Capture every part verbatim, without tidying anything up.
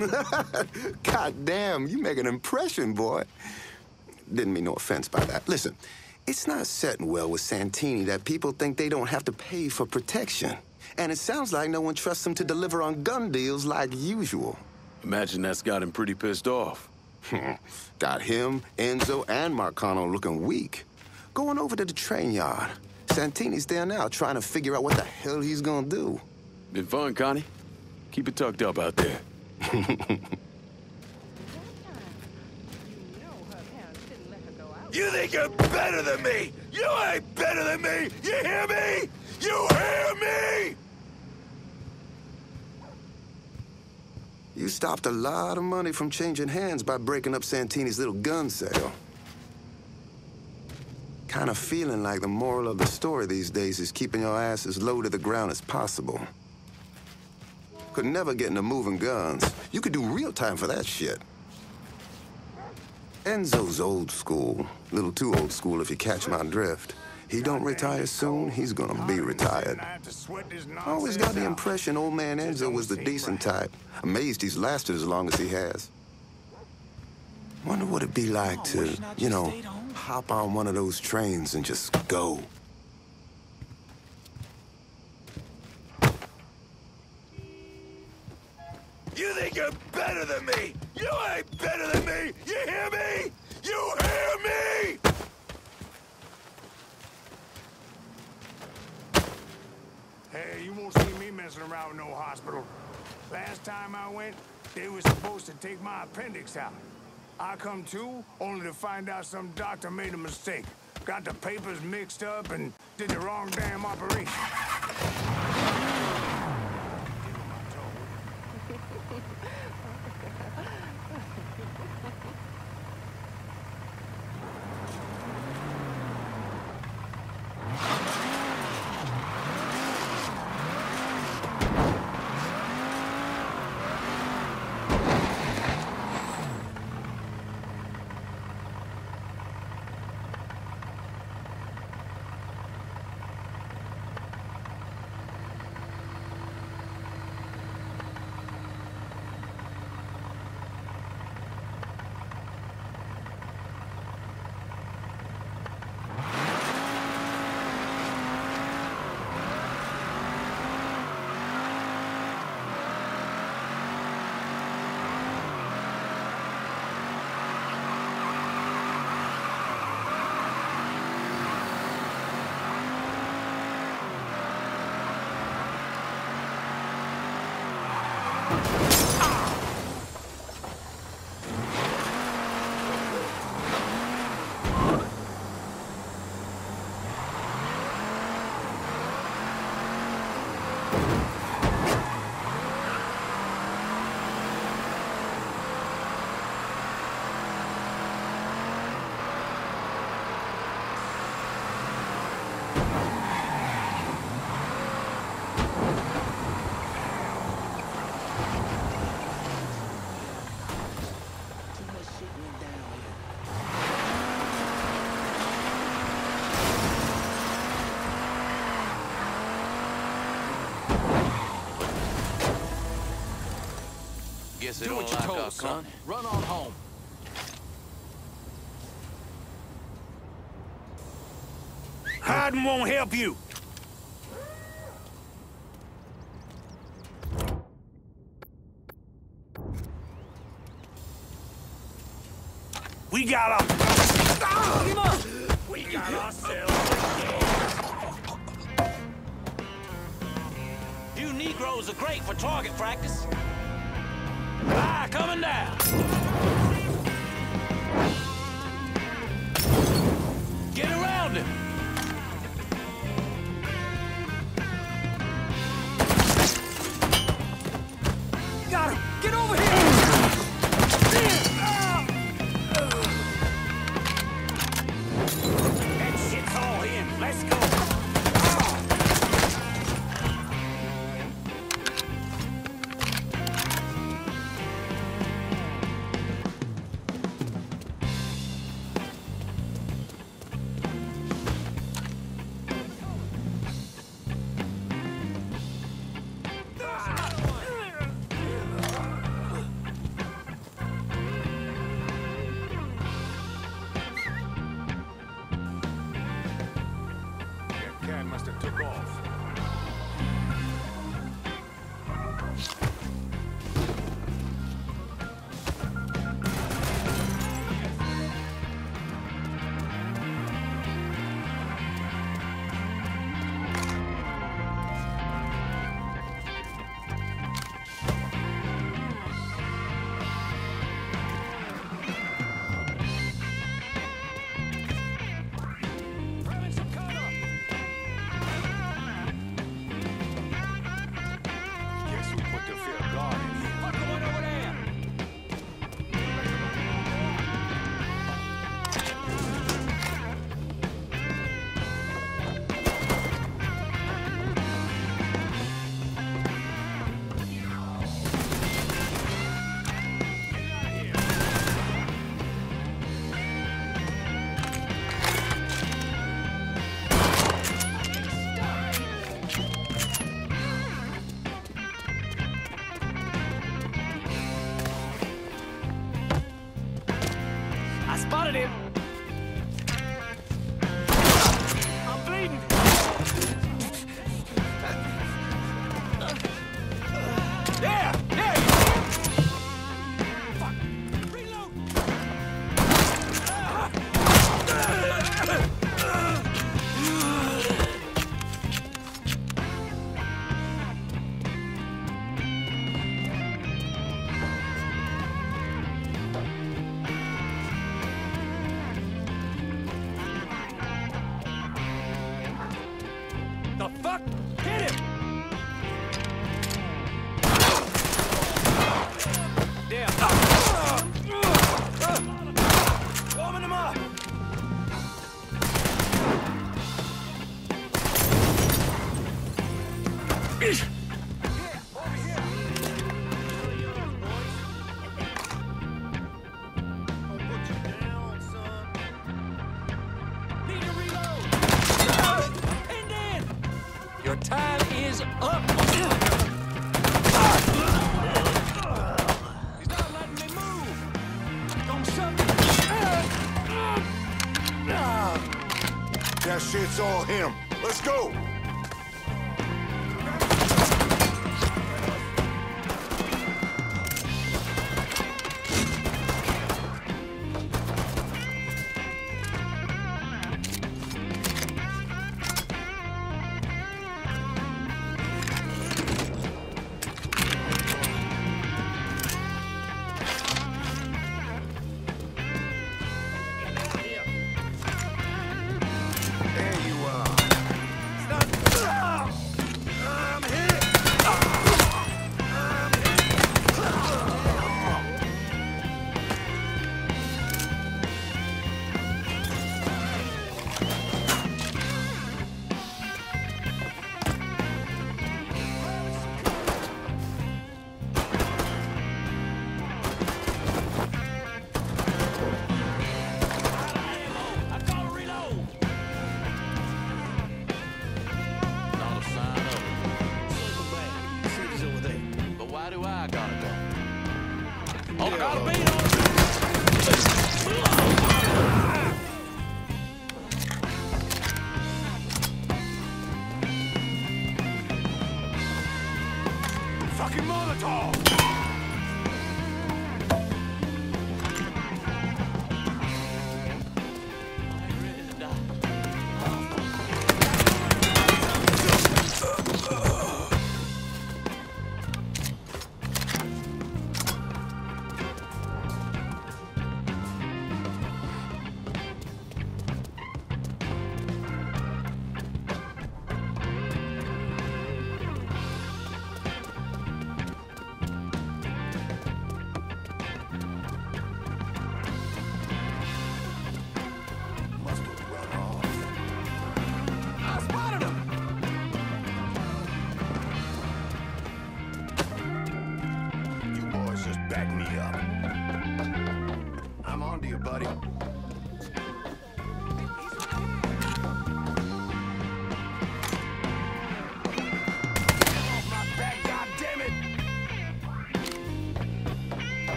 God damn, you make an impression, boy. Didn't mean no offense by that. Listen, it's not setting well with Santini that people think they don't have to pay for protection. And it sounds like no one trusts him to deliver on gun deals like usual. Imagine that's got him pretty pissed off. Got him, Enzo, and Marcano looking weak. Going over to the train yard. Santini's there now trying to figure out what the hell he's gonna do. Been fun, Connie. Keep it tucked up out there. You think you're better than me? You ain't better than me! You hear me? You hear me? You stopped a lot of money from changing hands by breaking up Santini's little gun sale. Kind of feeling like the moral of the story these days is keeping your ass as low to the ground as possible. Could never get into moving guns. You could do real time for that shit. Enzo's old school. Little too old school if you catch my drift. He don't retire soon, he's gonna be retired. I always got the impression old man Enzo was the decent type. Amazed he's lasted as long as he has. Wonder what it'd be like to, you know, hop on one of those trains and just go. You think you're better than me? You ain't better than me! You hear me? You hear me? Hey, you won't see me messing around with no hospital. Last time I went, they were supposed to take my appendix out. I come to, only to find out some doctor made a mistake. Got the papers mixed up and did the wrong damn operation. Guess it Do don't what you're like told, us, son. huh? Run on home. Hiding won't help you. We got a... We got ourselves a You Negroes are great for target practice. Ah, coming down. Get around him. Got him! Get over here! That shit's all in. Let's go. took off. Spotted him! I'm bleeding! There! There! Fuck! Reload! The fuck? Get him! There. Warming him up! Ish. Your time is up! He's not letting me move! Don't shove me! That shit's all him. Let's go! Fucking Molotov!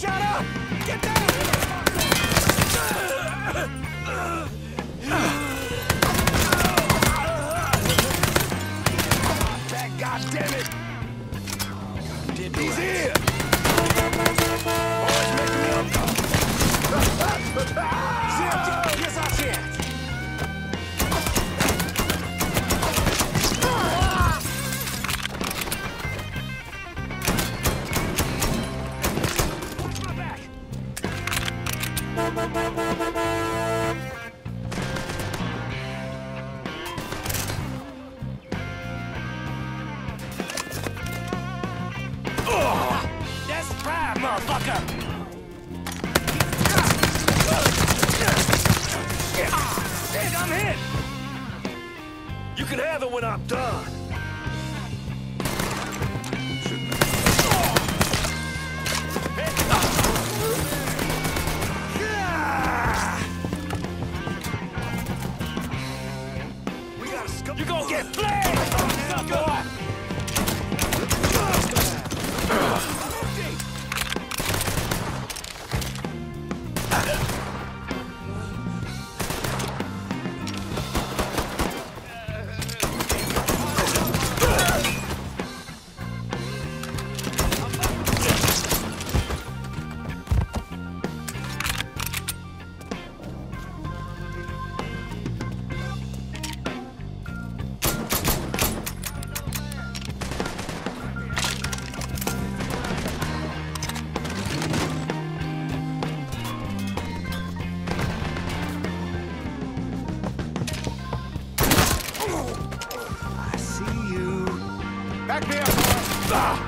Shut up! Get down! That goddammit! He's here! Always making me uncomfortable. Yes, I can. That's right, motherfucker! Shit, I'm hit! You can have it when I'm done. We gotta sc- You're gonna get flayed, son, boy! Back me up, boy. Ah!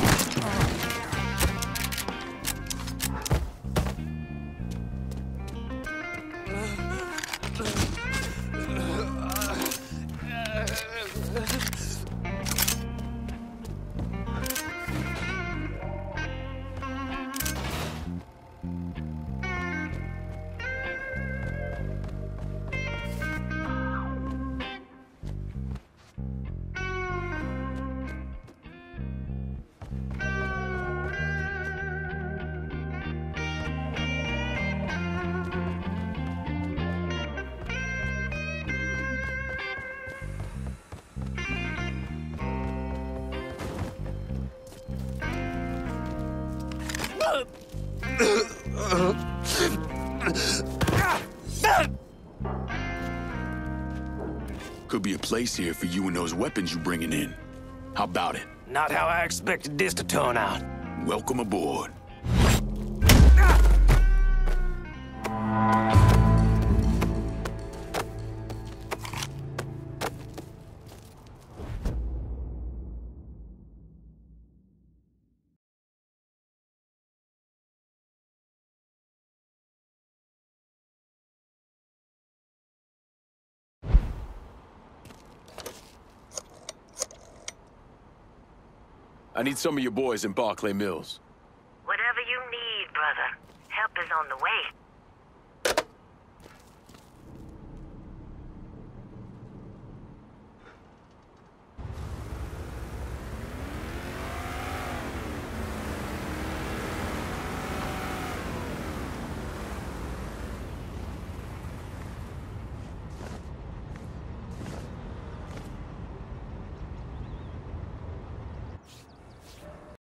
Could be a place here for you and those weapons you bringing in. How about it? Not how I expected this to turn out. Welcome aboard. I need some of your boys in Barclay Mills. Whatever you need, brother. Help is on the way.